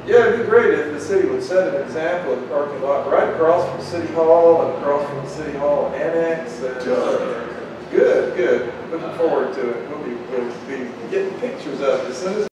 Yeah, it'd be great if the city would set an example of the parking lot right across from City Hall and across from the City Hall Annex. And, good, good. Looking forward to it. We'll be getting pictures of it as soon as